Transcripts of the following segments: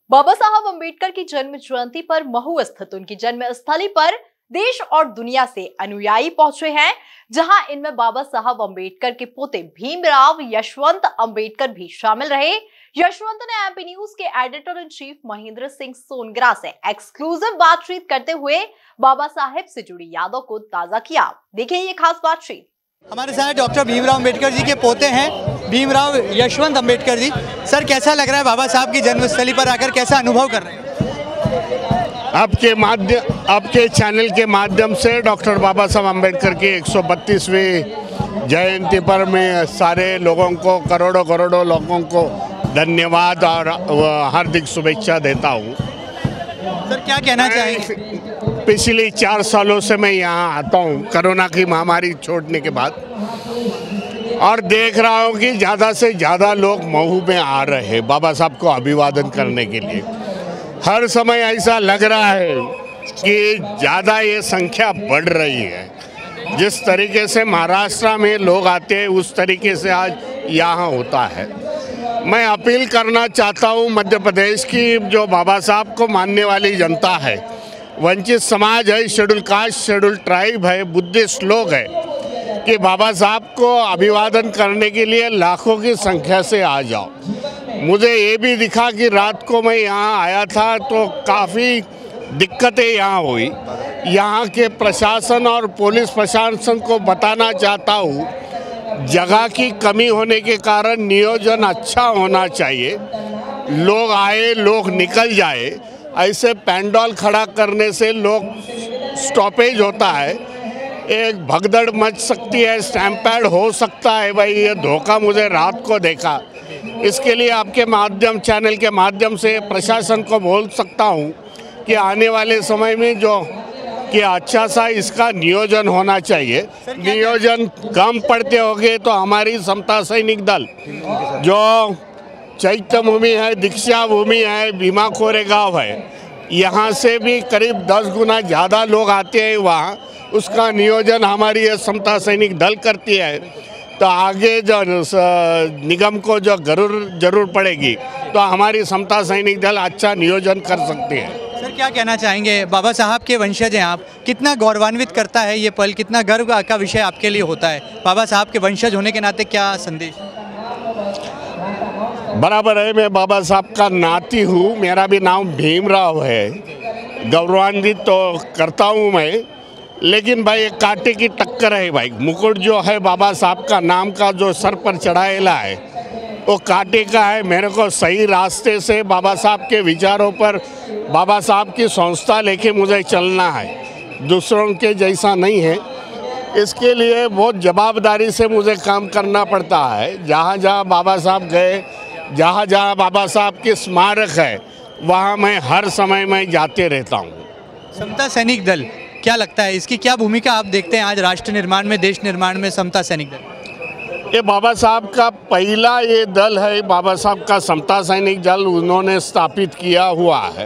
बाबा साहब अंबेडकर की जन्म जयंती पर महू स्थित उनकी जन्म स्थली पर देश और दुनिया से अनुयायी पहुंचे हैं, जहां इनमें बाबा साहब अंबेडकर के पोते भीमराव यशवंत अंबेडकर भी शामिल रहे। यशवंत ने एमपी न्यूज के editor in chief Mahendra Singh Songra से एक्सक्लूसिव बातचीत करते हुए बाबा साहेब से जुड़ी यादों को ताजा किया। देखिए ये खास बातचीत। हमारे साथ डॉक्टर भीमराव अंबेडकर जी के पोते हैं भीमराव यशवंत अंबेडकर जी। सर, कैसा लग रहा है बाबा साहब की जन्मस्थली पर आकर, कैसा अनुभव कर रहे हैं? आपके चैनल के माध्यम से डॉक्टर बाबा साहब अंबेडकर की 132वीं जयंती पर मैं सारे लोगों को, करोड़ों लोगों को धन्यवाद और हार्दिक शुभेच्छा देता हूँ। सर, क्या कहना चाहेंगे? पिछले 4 सालों से मैं यहाँ आता हूँ, कोरोना की महामारी छोड़ने के बाद, और देख रहा हूँ कि ज़्यादा से ज़्यादा लोग महू में आ रहे हैं बाबा साहब को अभिवादन करने के लिए। हर समय ऐसा लग रहा है कि ज़्यादा ये संख्या बढ़ रही है। जिस तरीके से महाराष्ट्र में लोग आते हैं उस तरीके से आज यहाँ होता है। मैं अपील करना चाहता हूँ मध्य प्रदेश की जो बाबा साहब को मानने वाली जनता है, वंचित समाज है, शेड्यूल कास्ट, शेड्यूल ट्राइब है, बुद्धिस्ट लोग हैं, कि बाबा साहब को अभिवादन करने के लिए लाखों की संख्या से आ जाओ। मुझे ये भी दिखा कि रात को मैं यहाँ आया था तो काफ़ी दिक्कतें यहाँ हुई। यहाँ के प्रशासन और पुलिस प्रशासन को बताना चाहता हूँ, जगह की कमी होने के कारण नियोजन अच्छा होना चाहिए। लोग आए, लोग निकल जाए, ऐसे पैंडल खड़ा करने से लोग स्टॉपेज होता है, एक भगदड़ मच सकती है, स्टैम्पेड हो सकता है। भाई ये धोखा मुझे रात को देखा। इसके लिए आपके चैनल के माध्यम से प्रशासन को बोल सकता हूँ कि आने वाले समय में जो कि अच्छा सा इसका नियोजन होना चाहिए। नियोजन कम पड़ते होंगे तो हमारी समता सैनिक दल जो चैत्य भूमि है, दीक्षा भूमि है, भीमा कोरेगांव है, यहाँ से भी करीब 10 गुना ज़्यादा लोग आते हैं वहाँ। उसका नियोजन हमारी ये समता सैनिक दल करती है। तो आगे जो निगम को जो जरूर पड़ेगी तो हमारी समता सैनिक दल अच्छा नियोजन कर सकती है। सर, क्या कहना चाहेंगे? बाबा साहब के वंशज हैं आप, कितना गौरवान्वित करता है ये पल, कितना गर्व का विषय आपके लिए होता है? बाबा साहब के वंशज होने के नाते क्या संदेश? बराबर है, मैं बाबा साहब का नाती हूँ, मेरा भी नाम भीमराव है। गौरवान्वित तो करता हूँ मैं, लेकिन भाई एक कांटे की टक्कर है भाई। मुकुट जो है बाबा साहब का नाम का जो सर पर चढ़ाएला है वो कांटे का है। मेरे को सही रास्ते से बाबा साहब के विचारों पर, बाबा साहब की संस्था लेके मुझे चलना है, दूसरों के जैसा नहीं है। इसके लिए बहुत जवाबदारी से मुझे काम करना पड़ता है। जहाँ जहाँ बाबा साहब गए, जहाँ जहाँ बाबा साहब के स्मारक है, वहाँ मैं हर समय में जाते रहता हूँ। समता सैनिक दल, क्या लगता है इसकी क्या भूमिका आप देखते हैं आज राष्ट्र निर्माण में, देश निर्माण में समता सैनिक दल? ये बाबा साहब का पहला ये दल है, बाबा साहब का समता सैनिक दल उन्होंने स्थापित किया हुआ है।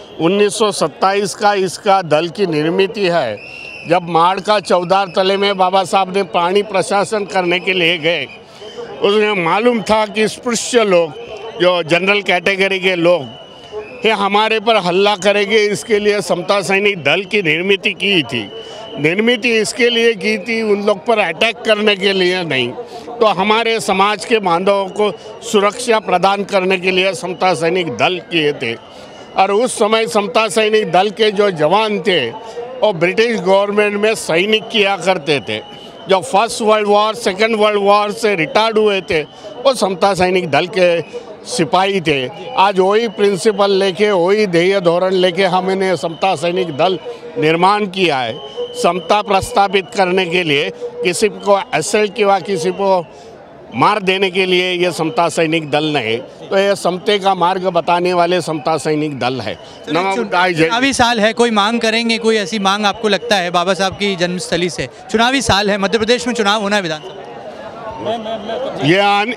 1927 का इसका दल की निर्मित है। जब माड़ का 14 तले में बाबा साहब ने पानी प्रशासन करने के लिए गए, उन्हें मालूम था कि स्पृश्य लोग, जो जनरल कैटेगरी के लोग, ये हमारे पर हमला करेंगे। इसके लिए समता सैनिक दल की निर्मित की थी। निर्मित इसके लिए की थी, उन लोग पर अटैक करने के लिए नहीं, तो हमारे समाज के बांधवों को सुरक्षा प्रदान करने के लिए समता सैनिक दल किए थे। और उस समय समता सैनिक दल के जो जवान थे वो ब्रिटिश गवर्नमेंट में सैनिक किया करते थे। जो first world war, second world war से रिटायर्ड हुए थे वो समता सैनिक दल के सिपाही थे। आज वही प्रिंसिपल लेके, वही ध्येय धोरण लेके हमने समता सैनिक दल निर्माण किया है। समता प्रस्तावित करने के लिए, किसी को असल्ट किया, किसी को मार देने के लिए ये समता सैनिक दल नहीं, तो ये समते का मार्ग बताने वाले समता सैनिक दल है। चुनावी साल है, कोई मांग करेंगे? कोई ऐसी मांग आपको लगता है बाबा साहब की जन्मस्थली से? चुनावी साल है, मध्य प्रदेश में चुनाव होना है विधानसभा। ये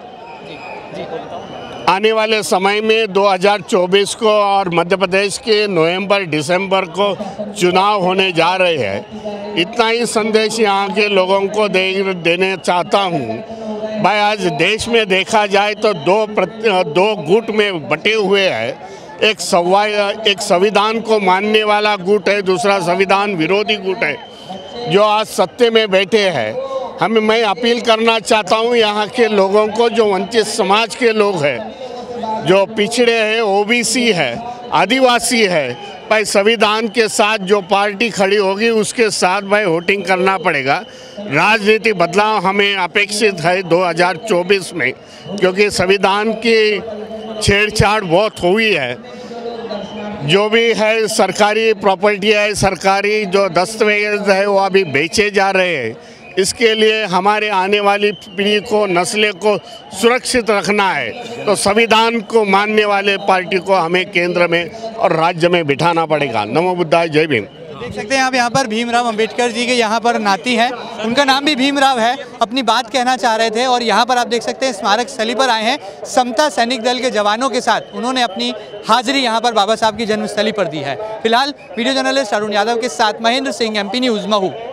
आने वाले समय में 2024 को और मध्य प्रदेश के नवंबर-दिसंबर को चुनाव होने जा रहे हैं। इतना ही संदेश यहाँ के लोगों को देने चाहता हूँ। भाई आज देश में देखा जाए तो दो गुट में बटे हुए हैं। एक संविधान को मानने वाला गुट है, दूसरा संविधान विरोधी गुट है जो आज सत्ते में बैठे हैं। मैं अपील करना चाहता हूँ यहाँ के लोगों को, जो वंचित समाज के लोग हैं, जो पिछड़े हैं, ओबीसी है, आदिवासी है, भाई संविधान के साथ जो पार्टी खड़ी होगी उसके साथ भाई वोटिंग करना पड़ेगा। राजनीति बदलाव हमें अपेक्षित है 2024 में, क्योंकि संविधान की छेड़छाड़ बहुत हुई है। जो भी है सरकारी प्रॉपर्टी है, सरकारी जो दस्तावेज है वो अभी बेचे जा रहे हैं। इसके लिए हमारे आने वाली पीढ़ी को, नस्लें को सुरक्षित रखना है तो संविधान को मानने वाले पार्टी को हमें केंद्र में और राज्य में बिठाना पड़ेगा। नमो बुद्धाय, जय भीम। देख सकते हैं आप यहाँ पर भीमराव अंबेडकर जी के यहाँ पर नाती हैं, उनका नाम भी भीमराव है, अपनी बात कहना चाह रहे थे। और यहाँ पर आप देख सकते हैं स्मारक स्थली पर आए हैं, समता सैनिक दल के जवानों के साथ उन्होंने अपनी हाजिरी यहाँ पर बाबा साहब की जन्मस्थली पर दी है। फिलहाल वीडियो जर्नलिस्ट अरुण यादव के साथ महेंद्र सिंह, MP न्यूज़, महू।